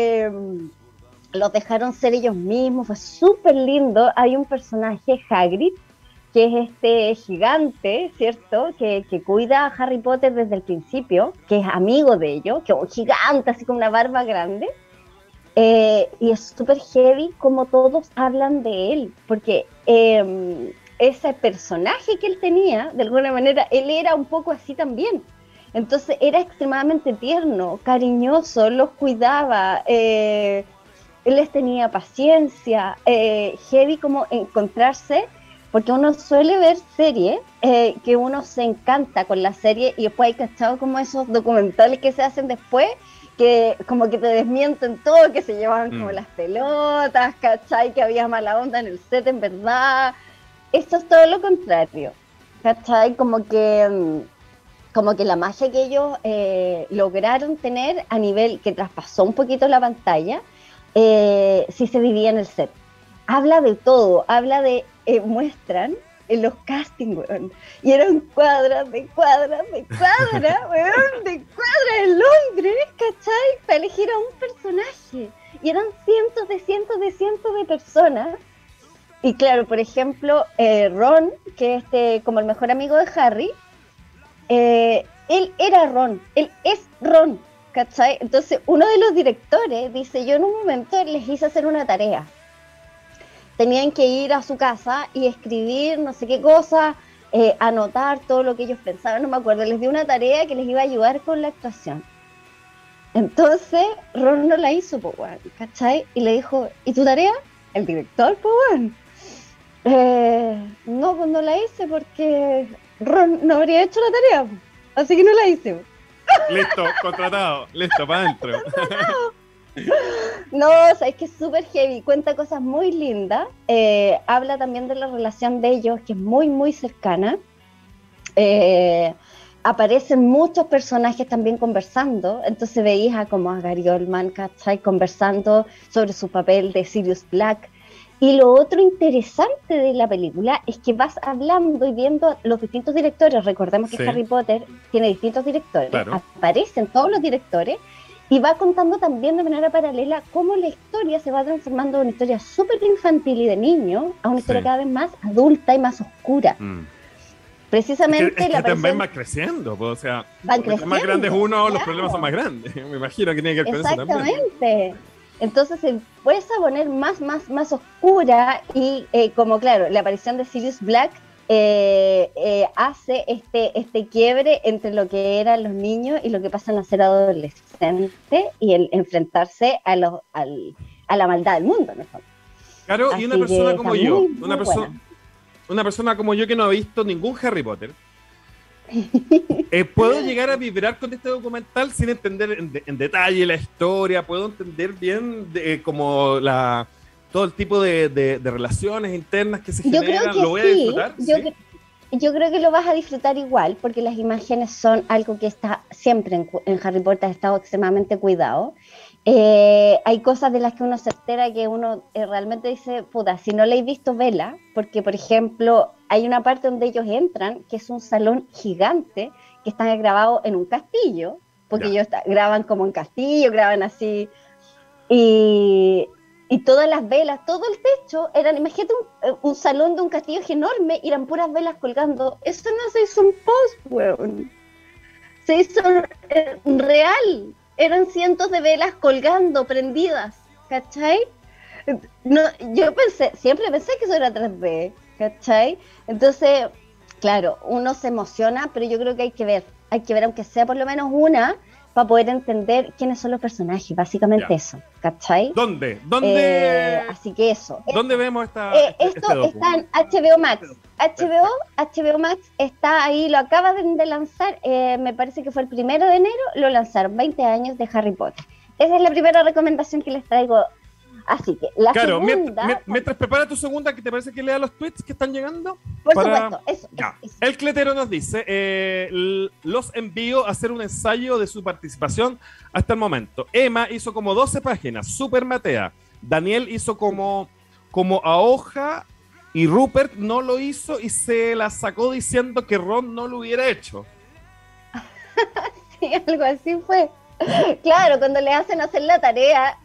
los dejaron ser ellos mismos, fue súper lindo. Hay un personaje, Hagrid, que es este gigante, ¿cierto? Que cuida a Harry Potter desde el principio, que es amigo de ellos, que es un gigante, así con una barba grande. Y es súper heavy como todos hablan de él, porque ese personaje que él tenía, de alguna manera, él era un poco así también. Entonces era extremadamente tierno, cariñoso, los cuidaba, él les tenía paciencia, heavy como encontrarse, porque uno suele ver series, que uno se encanta con la serie y después hay cachado como esos documentales que se hacen después, que como que te desmienten todo, que se llevaban como las pelotas, ¿cachai? Que había mala onda en el set, en verdad. Esto es todo lo contrario, ¿cachai? Como que la magia que ellos lograron tener a nivel que traspasó un poquito la pantalla, sí se vivía en el set. Habla de todo, habla de, muestran en los castings, weón, y eran cuadras de cuadras, weón, de cuadras en Londres, ¿cachai? Para elegir a un personaje, y eran cientos de personas, y claro, por ejemplo, Ron, que es como el mejor amigo de Harry, él era Ron, él es Ron, ¿cachai? Entonces uno de los directores dice, yo en un momento les hice hacer una tarea. Tenían que ir a su casa y escribir no sé qué cosa, anotar todo lo que ellos pensaban, no me acuerdo, les di una tarea que les iba a ayudar con la actuación. Entonces Ron no la hizo, po, weón, ¿cachai? Y le dijo, ¿y tu tarea? El director, po, weón. No, pues no la hice porque Ron no habría hecho la tarea, po, así que no la hice, po. Listo, contratado, listo, para adentro. No, o sea, es que es súper heavy, cuenta cosas muy lindas, habla también de la relación de ellos, que es muy, muy cercana. Aparecen muchos personajes también conversando, entonces veías como a Gary Oldman, ¿cachai? Conversando sobre su papel de Sirius Black. Y lo otro interesante de la película es que vas hablando y viendo los distintos directores. Recordemos que Harry Potter tiene distintos directores, aparecen todos los directores, y va contando también de manera paralela cómo la historia se va transformando de una historia súper infantil y de niño a una historia cada vez más adulta y más oscura. Precisamente es que la también va creciendo, pues, o sea, los más grandes uno, los problemas son más grandes. Me imagino que tiene que ver con eso también. Exactamente. Entonces se empieza a poner más oscura y como claro, la aparición de Sirius Black hace este quiebre entre lo que eran los niños y lo que pasan a ser adolescentes y el enfrentarse a la maldad del mundo, ¿no? Claro, así, y una persona como yo, una persona como yo que no ha visto ningún Harry Potter, ¿Puedo llegar a vibrar con este documental sin entender en detalle la historia? ¿Puedo entender bien como todo el tipo de relaciones internas que se generan? ¿Lo voy a disfrutar? Yo creo que lo vas a disfrutar igual, porque las imágenes son algo que está siempre en Harry Potter, ha estado extremadamente cuidado. Hay cosas de las que uno se entera que uno realmente dice, puta, si no la he visto, vela, porque por ejemplo hay una parte donde ellos entran, que es un salón gigante, que está grabado en un castillo, porque ellos graban como en castillo, graban así, y todas las velas, todo el techo, imagínate un salón de un castillo enorme, y eran puras velas colgando. Eso no se hizo en post, weón. Se hizo real. Eran cientos de velas colgando, prendidas, ¿cachai? No, siempre pensé que eso era 3D, ¿cachai? Entonces, claro, uno se emociona, pero yo creo que hay que ver aunque sea por lo menos una, para poder entender quiénes son los personajes, básicamente eso, ¿cachai? ¿Dónde? Así que eso. ¿Dónde vemos esto está en HBO Max. HBO Max está ahí, lo acaba de lanzar, me parece que fue el 1 de enero, lo lanzaron, 20 años de Harry Potter. Esa es la primera recomendación que les traigo. Así que la segunda... Mientras prepara tu segunda, ¿qué te parece que lea los tweets que están llegando? Por supuesto, eso. El Cletero nos dice, los envío a hacer un ensayo de su participación hasta el momento. Emma hizo como 12 páginas, súper matea. Daniel hizo como a hoja, y Rupert no lo hizo y se la sacó diciendo que Ron no lo hubiera hecho. Sí, algo así fue. Claro, cuando le hacen hacer la tarea...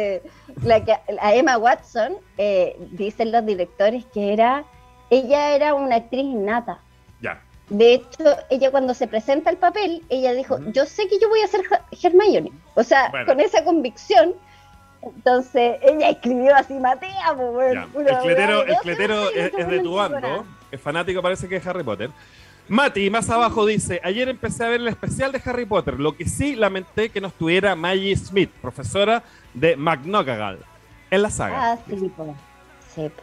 a Emma Watson, dicen los directores que ella era una actriz innata. Ya. De hecho, ella cuando se presenta el papel, ella dijo, yo sé que yo voy a ser Hermione. O sea, con esa convicción. Entonces, ella escribió así, Matea. El Cletero es de tu bando. Es fanático, parece que es Harry Potter. Mati, más abajo dice, ayer empecé a ver el especial de Harry Potter, lo que sí lamenté que no estuviera Maggie Smith, profesora de McGonagall, en la saga. Ah, sí,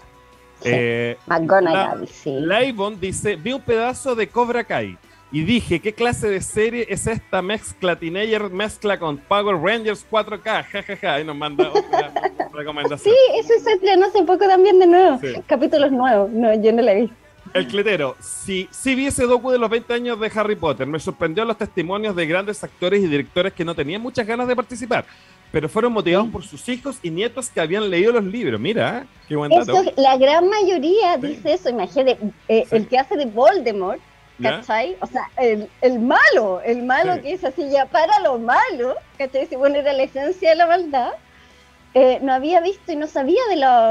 McGonagall, sí. Laivon dice, vi un pedazo de Cobra Kai y dije, ¿qué clase de serie es esta mezcla teenager, mezcla con Power Rangers 4K? Jajaja, y nos manda otra recomendación. Sí, eso se estrenó hace poco también de nuevo, capítulos nuevos, no, yo no la vi. El Cletero, sí vi ese docu de los 20 años de Harry Potter. Me sorprendió los testimonios de grandes actores y directores que no tenían muchas ganas de participar, pero fueron motivados por sus hijos y nietos que habían leído los libros. Mira, qué buen dato. La gran mayoría dice eso. Imagínate, el que hace de Voldemort, ¿cachai? O sea, el malo que es así, ya para lo malo, ¿cachai? Si bueno, era la esencia de la maldad. No había visto y no sabía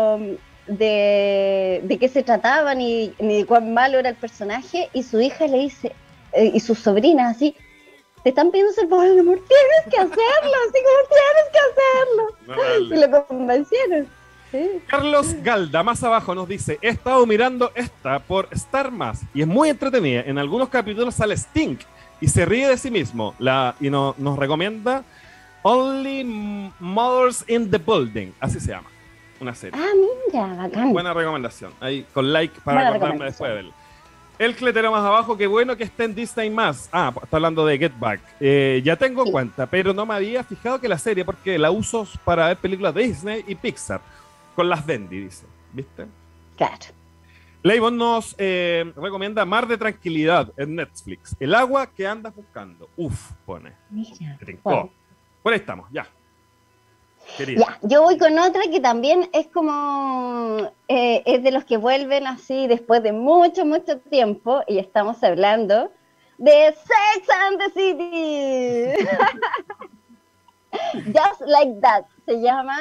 de qué se trataba ni de cuán malo era el personaje, y su hija le dice, y sus sobrinas así, te están pidiendo ser Voldemort, tienes que hacerlo, así como tienes que hacerlo. Y lo convencieron. Sí. Carlos Galda, más abajo, nos dice, he estado mirando esta por Star Más y es muy entretenida. En algunos capítulos sale Stink y se ríe de sí mismo. Y nos recomienda Only Mothers in the Building, así se llama. Una serie. Ah, mira, bacán. Buena recomendación. Ahí con like para acordarme después de verlo. El Cletero más abajo, qué bueno que esté en Disney más. Ah, está hablando de Get Back. Ya tengo cuenta, pero no me había fijado que la serie, porque la uso para ver películas de Disney y Pixar. Con las Bendy, dice. ¿Viste? Claro. Leivon nos recomienda Mar de Tranquilidad en Netflix. El agua que andas buscando. Uf, pone. Mira. Bueno. Por ahí estamos, ya. Ya, yo voy con otra que también es como es de los que vuelven así después de mucho tiempo, y estamos hablando de Sex and the City. Just Like That se llama.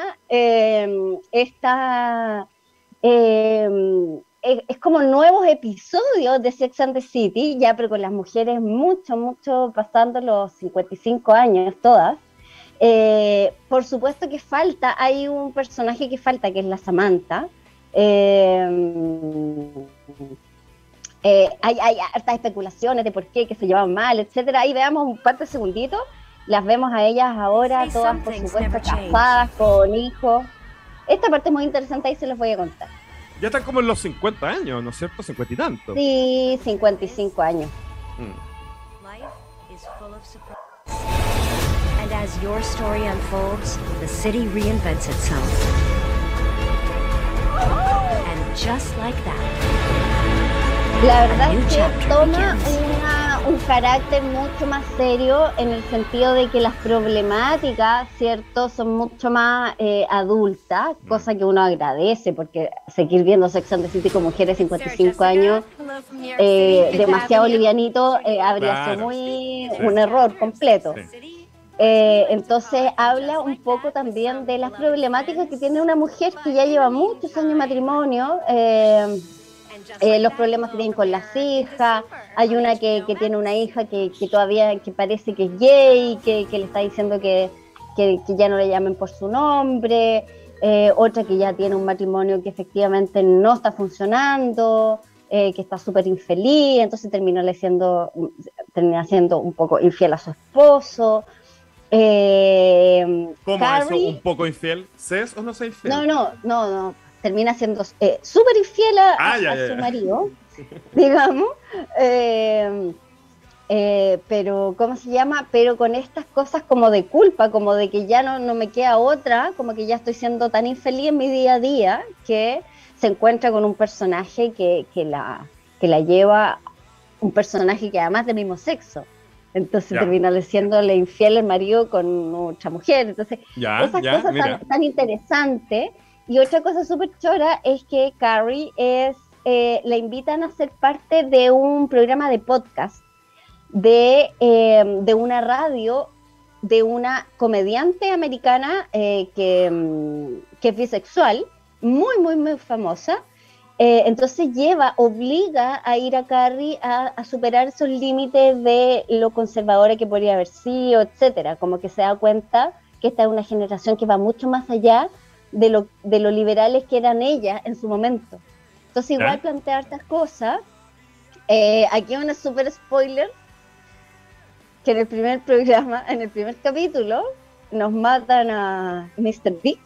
Es como nuevos episodios de Sex and the City, ya, pero con las mujeres mucho pasando los 55 años todas. Por supuesto que hay un personaje que falta, que es la Samantha. Hay hartas especulaciones de por qué, que se llevan mal, etcétera. Ahí veamos un par de segunditos. Las vemos a ellas ahora, todas por supuesto casadas, con hijos. Esta parte es muy interesante, ahí se los voy a contar. Ya están como en los 50 años, ¿no es cierto? 50 y tanto. Sí, 55 años. And as your story unfolds, the city reinvents itself. And just like that, la verdad es que toma un carácter mucho más serio en el sentido de que las problemáticas, ¿cierto?, son mucho más adultas, cosa que uno agradece, porque seguir viendo Sex and the City con mujeres de 55 años, demasiado livianito, habría sido un error completo. Entonces habla un poco también de las problemáticas que tiene una mujer que ya lleva muchos años de matrimonio, los problemas que tienen con las hijas. Hay una que tiene una hija que todavía que parece que es gay, que le está diciendo que ya no le llamen por su nombre, otra que ya tiene un matrimonio que efectivamente no está funcionando, que está súper infeliz, entonces termina siendo un poco infiel a su esposo. ¿Cómo Carrie, eso? ¿Un poco infiel? ¿Ses o no sé infiel? No. Termina siendo súper infiel a su marido, digamos. Pero, ¿cómo se llama? Pero con estas cosas como de culpa, como de que ya no me queda otra, como que ya estoy siendo tan infeliz en mi día a día, que se encuentra con un personaje que la lleva, un personaje que además del mismo sexo. Entonces termina siéndole infiel el marido con otra mujer. Entonces, esas cosas tan interesantes. Y otra cosa súper chora es que Carrie la invitan a ser parte de un programa de podcast de una radio, de una comediante americana que es bisexual, muy, muy, muy famosa. Entonces obliga a ir a Carrie a superar esos límites de lo conservadora que podría haber sido, etcétera. Como que se da cuenta que esta es una generación que va mucho más allá de lo liberales que eran ellas en su momento. Entonces igual plantear estas cosas. Aquí una super spoiler, que en el primer programa, en el primer capítulo, nos matan a Mr. Big.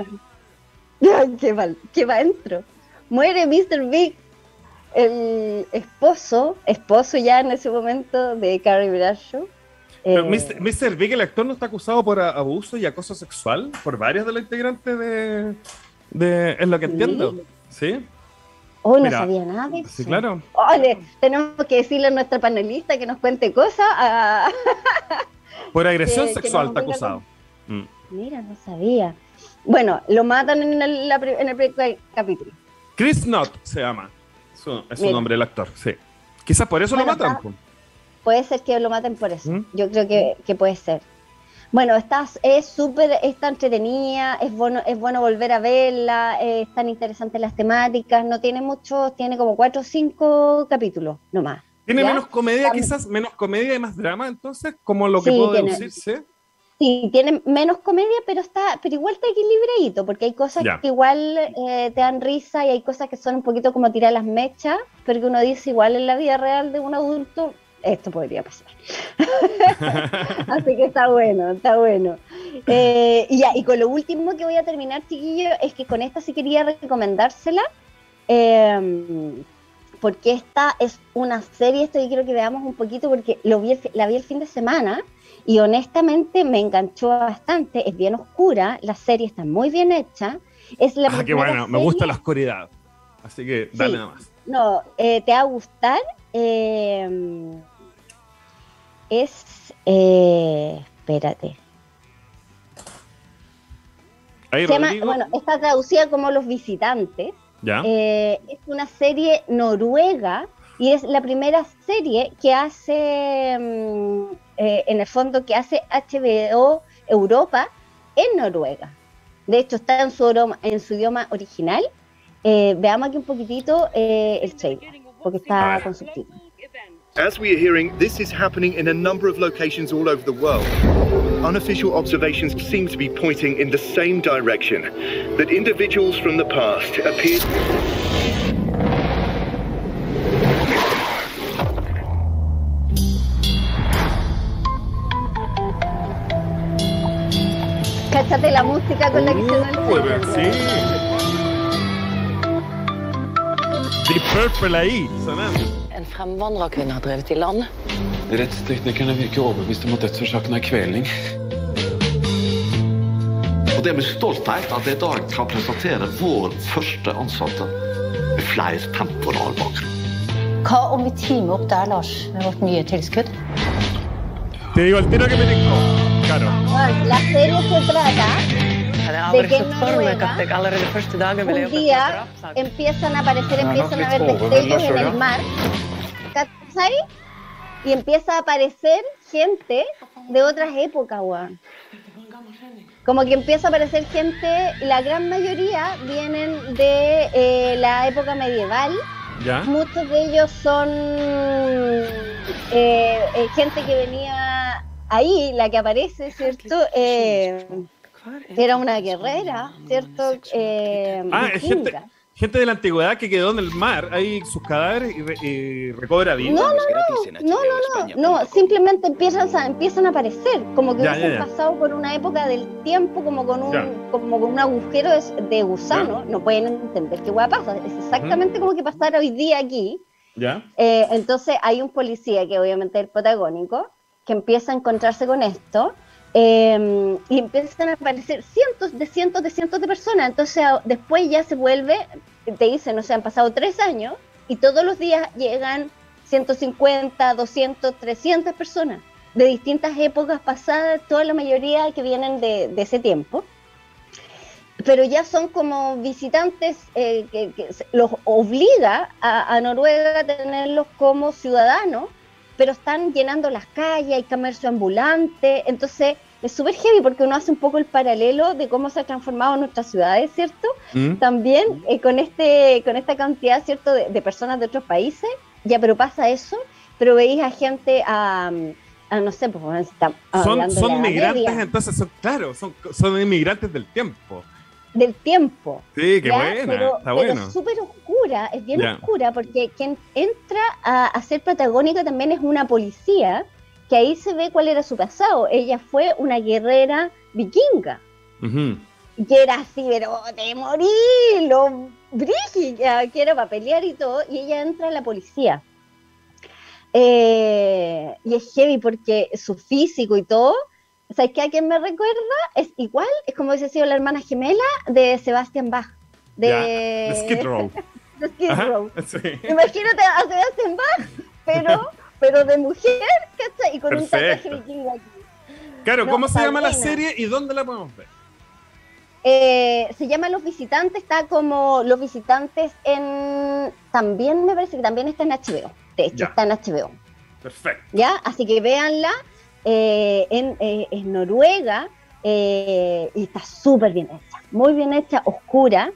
¿Qué va dentro? Muere Mr. Big, el esposo ya en ese momento de Carrie Bradshaw. Pero Mr. Big, el actor, no está acusado por abuso y acoso sexual por varios de los integrantes de es lo que entiendo, ¿sí? Oh, no sabía nada de eso. Sí, claro. Tenemos que decirle a nuestra panelista que nos cuente cosas. Por agresión sexual está acusado. Mira, no sabía. Bueno, lo matan en el primer capítulo. Chris Knott se llama. Es su nombre el actor, sí. Quizás por eso lo matan. Puede ser que lo maten por eso. Yo creo que puede ser. Bueno, está entretenida, es bueno volver a verla, están interesantes las temáticas, no tiene mucho, tiene como 4 o 5 capítulos nomás. ¿Tiene menos comedia, quizás menos comedia y más drama, entonces? ¿Como lo que puedo deducirse? Sí, tiene menos comedia, pero igual está equilibradito, porque hay cosas que igual te dan risa y hay cosas que son un poquito como tirar las mechas, pero que uno dice igual en la vida real de un adulto, esto podría pasar. Así que está bueno. Y con lo último que voy a terminar, chiquillo, es que con esta sí quería recomendársela, porque esta es una serie, esto yo quiero que veamos un poquito, porque la vi el fin de semana, y honestamente me enganchó bastante. Es bien oscura, la serie está muy bien hecha. Es la qué bueno, me gusta la oscuridad, así que dale nada más. No, te va a gustar. Espérate. Ahí, se llama, está traducida como Los Visitantes. Es una serie noruega y es la primera serie que hace, en el fondo, que hace HBO Europa en Noruega. De hecho, está en su idioma original. Veamos aquí un poquitito el trailer, porque está con subtítulos. As we are hearing, this is happening in a number of locations all over the world. Unofficial observations seem to be pointing in the same direction, that individuals from the past appear... Cáchate la música con la que suena el trailer. Sí. Deep Purple ahí, sonando. en 5 vandrerkvinner har drevet i land. Rettsteknikerne virker overbevist om at dødsårsaken er kvelning. Og det er med stolthet at jeg i dag kan presentere vår første ansatte med flere temporal bakgrunn. Hva om vi teamer opp der, Lars, med vårt nye tilskudd? Te digo el tiro que me dijo, claro. La serie se trata de que en Noruega un día empiezan a aparecer, empiezan a haber destellos en el mar, ¿cachai? Y empieza a aparecer gente de otras épocas, weón. Como que empieza a aparecer gente, la gran mayoría vienen de la época medieval. ¿Ya? Muchos de ellos son gente que venía ahí, la que aparece, ¿cierto? Era una guerrera, ¿cierto? Gente de la antigüedad que quedó en el mar, ahí sus cadáveres y recobra vida. No, simplemente empiezan a aparecer, como que hubiesen pasado por una época del tiempo, como con un agujero de gusano. No pueden entender qué hueá pasa, es exactamente como que pasara hoy día aquí. Entonces hay un policía, que obviamente es el protagónico, que empieza a encontrarse con esto. Y empiezan a aparecer cientos de personas. Entonces después ya se vuelve, te dicen, o sea, han pasado 3 años y todos los días llegan 150, 200, 300 personas de distintas épocas pasadas, toda la mayoría que vienen de ese tiempo, pero ya son como visitantes que los obliga a Noruega a tenerlos como ciudadanos, pero están llenando las calles, hay comercio ambulante, entonces es súper heavy porque uno hace un poco el paralelo de cómo se han transformado nuestras ciudades, ¿cierto? También con esta cantidad, ¿cierto?, de personas de otros países, ya, pero pasa eso, pero veis a gente, no sé, pues son migrantes, entonces, son inmigrantes del tiempo. Sí, qué buena, está bueno. Pero súper oscura, es bien oscura, porque quien entra a ser protagónica también es una policía, que ahí se ve cuál era su pasado. Ella fue una guerrera vikinga, que era así, pero de morir, lo brígida, que era para pelear y todo, y ella entra a la policía. Y es heavy porque su físico y todo, ¿sabes qué? ¿A quién me recuerda? Es igual, es como hubiese sido la hermana gemela de Sebastian Bach. De Skid Row. De Skid Row. Sí. Imagínate a Sebastian Bach, pero de mujer, ¿cachai? Y con un tatuaje vikingo aquí. Claro, ¿cómo se llama la serie y dónde la podemos ver? Se llama Los Visitantes, está como Los Visitantes también me parece que también está en HBO. De hecho, está en HBO. Perfecto. ¿Ya? Así que véanla. Es Noruega y está súper bien hecha, muy bien hecha, oscura,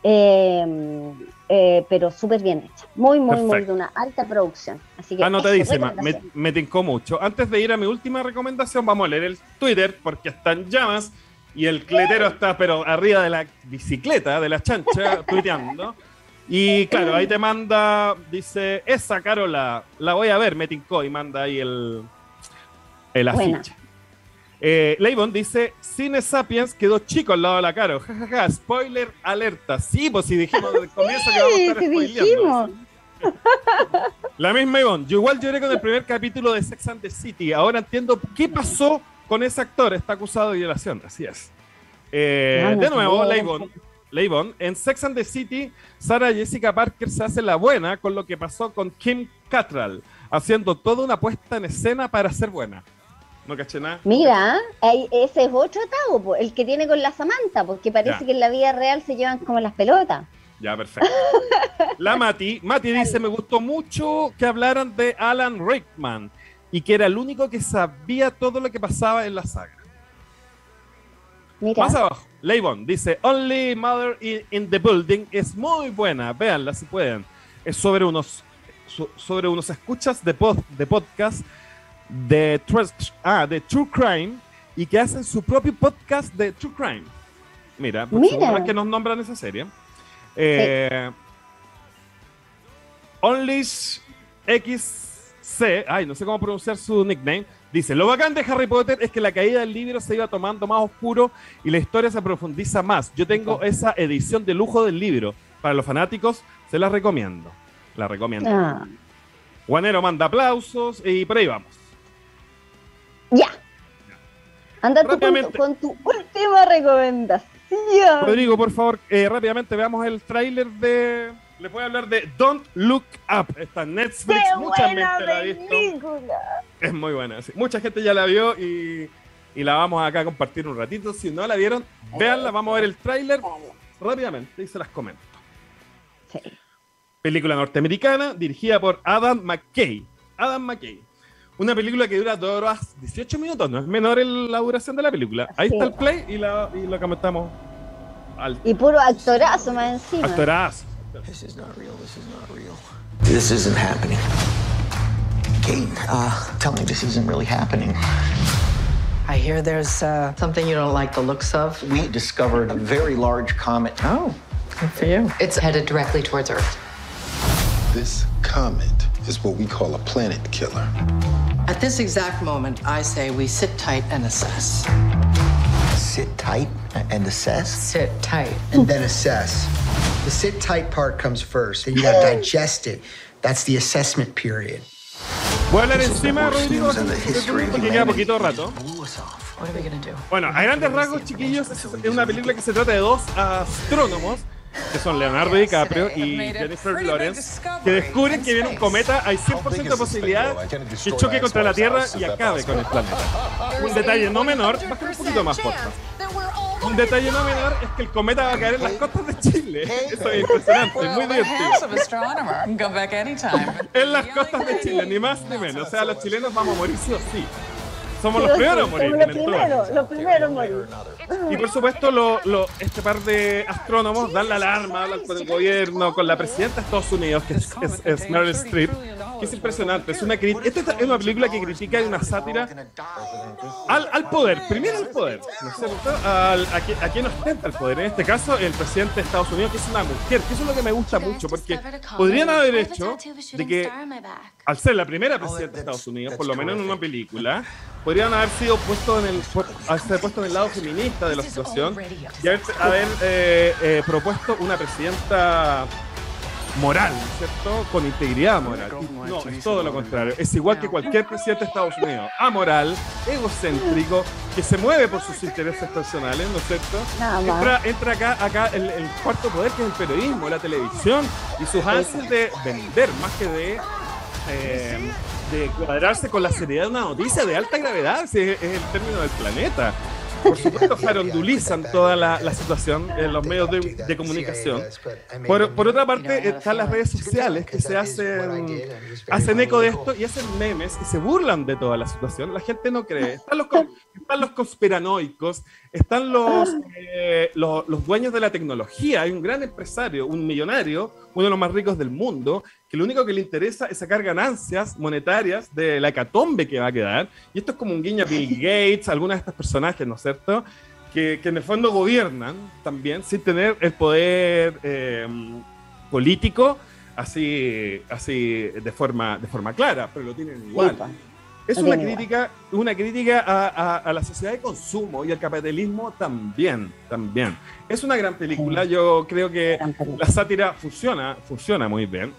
pero súper bien hecha, muy de una alta producción. Así que anotadísima, me tincó mucho. Antes de ir a mi última recomendación, vamos a leer el Twitter porque está en llamas y el cletero está pero arriba de la bicicleta, de la chancha, tuiteando. Y claro, ahí te manda, dice, esa Carola, la voy a ver, me tincó, y manda ahí el afiche. Leibon dice, Cine Sapiens quedó chico al lado de la Caro. Jajaja, spoiler alerta. Sí, pues si dijimos desde el comienzo que vamos a estar spoileando. La misma Ivonne, yo igual lloré con el primer capítulo de Sex and the City. Ahora entiendo qué pasó con ese actor. Está acusado de violación, así es. De nuevo, Leibon, en Sex and the City, Sarah Jessica Parker se hace la buena con lo que pasó con Kim Cattrall, haciendo toda una puesta en escena para ser buena. No caché nada. Mira, ese es otro Tavo, el que tiene con la Samantha, porque parece que en la vida real se llevan como las pelotas. Ya, perfecto. La Mati dice, me gustó mucho que hablaran de Alan Rickman y que era el único que sabía todo lo que pasaba en la saga. Mira. Más abajo, Leibon dice, Only Mother in the Building es muy buena, véanla si pueden. Es sobre unos escuchas de podcast de True Crime y que hacen su propio podcast de True Crime. Mira, que nos nombran esa serie. Only XC, no sé cómo pronunciar su nickname, dice, lo bacán de Harry Potter es que la caída del libro se iba tomando más oscuro y la historia se profundiza más. Yo tengo esa edición de lujo del libro. Para los fanáticos, se la recomiendo. Guanero manda aplausos y por ahí vamos. Ya. Anda tú con tu última recomendación. Rodrigo, por favor, rápidamente veamos el tráiler de... Le puedo hablar de Don't Look Up. Está en Netflix. Mucha gente la ha visto. Es muy buena. Sí. Mucha gente ya la vio y la vamos acá a compartir un ratito. Si no la vieron, véanla. Vamos a ver el tráiler rápidamente y se las comento. Sí. Película norteamericana dirigida por Adam McKay. Adam McKay. Una película que dura 2 horas 18 minutos. No es menor la duración de la película. Ahí está el play y lo comentamos. Y puro actorazo más encima. Actorazo. This is not real. This is not real. This isn't happening. Kate, tell me this isn't really happening. I hear there's something you don't like the looks of. We discovered a very large comet. Oh, good for you. It's headed directly towards Earth. This comet is what we call a planet killer. At this exact moment, I say we sit tight and assess. Sit tight and assess? Sit tight. And then assess. The sit tight part comes first, then you gotta digest it. That's the assessment period. Voy a hablar encima, Rodrigo, porque queda poquito rato. What are we gonna do? Bueno, a grandes rasgos, chiquillos, es una película que se trata de 2 astrónomos, que son Leonardo DiCaprio y Jennifer Lawrence, que descubren que viene un cometa. Hay 100% de posibilidad que choque contra la Tierra y acabe con el planeta. Un detalle no menor, baja un poquito más, porfa. Un detalle no menor es que el cometa va a caer en las costas de Chile. Eso es impresionante, es muy divertido. En las costas de Chile, ni más ni menos. O sea, los chilenos vamos a morir sí o sí. Somos los primeros a morir. Los primeros a morir. Y por supuesto, este par de astrónomos dan la alarma, hablan con el gobierno, con la presidenta de Estados Unidos, que es Meryl Streep, que es impresionante. Esta es una película que critica y una sátira al poder. Primero al poder, ¿no es cierto? A quien ostenta el poder. En este caso, el presidente de Estados Unidos, que es una mujer, que eso es lo que me gusta mucho, porque podrían haber hecho de que, al ser la primera presidenta de Estados Unidos, por lo menos en una película, podrían haber sido puesto en el lado feminista de la situación y haber propuesto una presidenta moral, ¿cierto? Con integridad moral. No, es todo lo contrario. Es igual que cualquier presidente de Estados Unidos. Amoral, egocéntrico, que se mueve por sus intereses personales, ¿no es cierto? Entra acá el cuarto poder, que es el periodismo, la televisión y sus ansias de vender más que de cuadrarse con la seriedad de una noticia de alta gravedad. Ese es el término del planeta. Por supuesto, farandulizan toda la situación en los medios de comunicación. Por otra parte, están las redes sociales que se hacen eco de esto y hacen memes y se burlan de toda la situación. La gente no cree. Están los conspiranoicos, están los dueños de la tecnología. Hay un gran empresario, un millonario, uno de los más ricos del mundo, que lo único que le interesa es sacar ganancias monetarias de la hecatombe que va a quedar. Y esto es como un guiño a Bill Gates, a algunos de estos personajes, ¿no es cierto?, que en el fondo gobiernan también sin tener el poder político así de forma clara, pero lo tienen igual. Es una crítica a la sociedad de consumo y al capitalismo también. Es una gran película. Yo creo que la sátira funciona muy bien.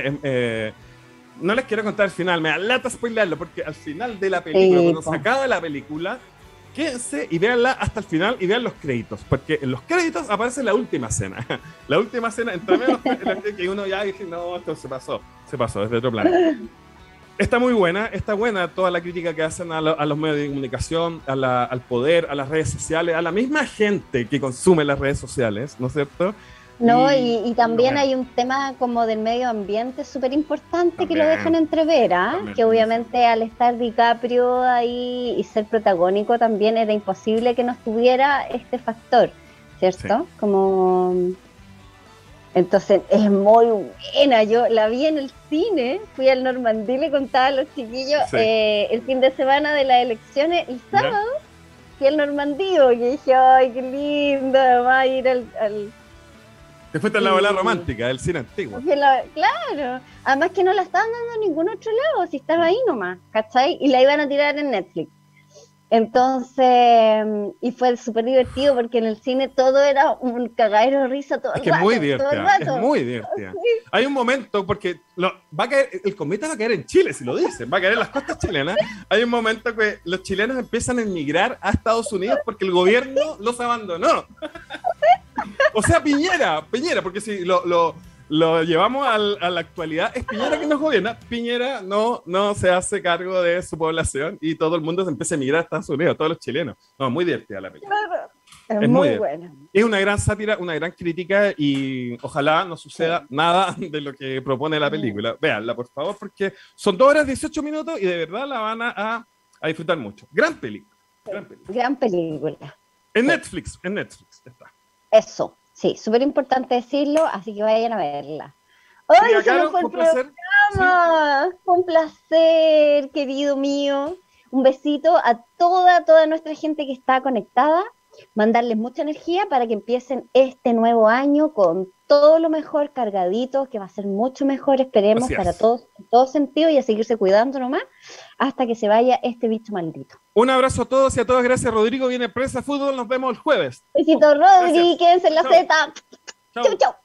No les quiero contar el final, me da lata spoilearlo, porque al final de la película, cuando se acaba la película, quédense y véanla hasta el final y vean los créditos, porque en los créditos aparece la última escena. La última escena, entre medio que uno ya dice, no, esto se pasó, es de otro planeta. Está muy buena, está buena toda la crítica que hacen a los medios de comunicación, al poder, a las redes sociales, a la misma gente que consume las redes sociales, ¿no es cierto? No, y también hay un tema como del medio ambiente súper importante que lo dejan entrever, que obviamente al estar DiCaprio ahí y ser protagónico también era imposible que no estuviera este factor, ¿cierto? Sí. Como... Entonces es muy buena, yo la vi en el cine, fui al Normandí, le contaba a los chiquillos el fin de semana de las elecciones, el sábado fui al Normandí y dije, ay, qué lindo, va a ir al... Te fuiste a la bola romántica del cine antiguo. Claro, además que no la estaban dando en ningún otro lado, si estaba ahí nomás, ¿cachai? Y la iban a tirar en Netflix. Entonces, y fue súper divertido porque en el cine todo era un cagadero de risa todo el rato. Es muy divertida. Hay un momento, porque va a caer, el cometa va a caer en Chile, si lo dicen, va a caer en las costas chilenas. Hay un momento que los chilenos empiezan a emigrar a Estados Unidos porque el gobierno los abandonó. O sea, Piñera, porque si lo llevamos a la actualidad, es Piñera que nos gobierna. Piñera no se hace cargo de su población y todo el mundo se empieza a emigrar a Estados Unidos, todos los chilenos. No, muy divertida la película. Claro. Es muy buena. Es una gran sátira, una gran crítica y ojalá no suceda nada de lo que propone la película. Véanla, por favor, porque son 2 horas 18 minutos y de verdad la van a disfrutar mucho. Gran película. Gran película. En Netflix está. Eso. Sí, súper importante decirlo, así que vayan a verla. ¡Ay, se me fue el programa! Sí. Fue un placer, querido mío. Un besito a toda nuestra gente que está conectada. Mandarles mucha energía para que empiecen este nuevo año con todo lo mejor, cargadito, que va a ser mucho mejor, esperemos, para todos, en todo sentido, y a seguirse cuidando nomás hasta que se vaya este bicho maldito. Un abrazo a todos y a todas, gracias Rodrigo, viene Presa Fútbol, nos vemos el jueves. Besito Rodri, quédense en la Z. Chau.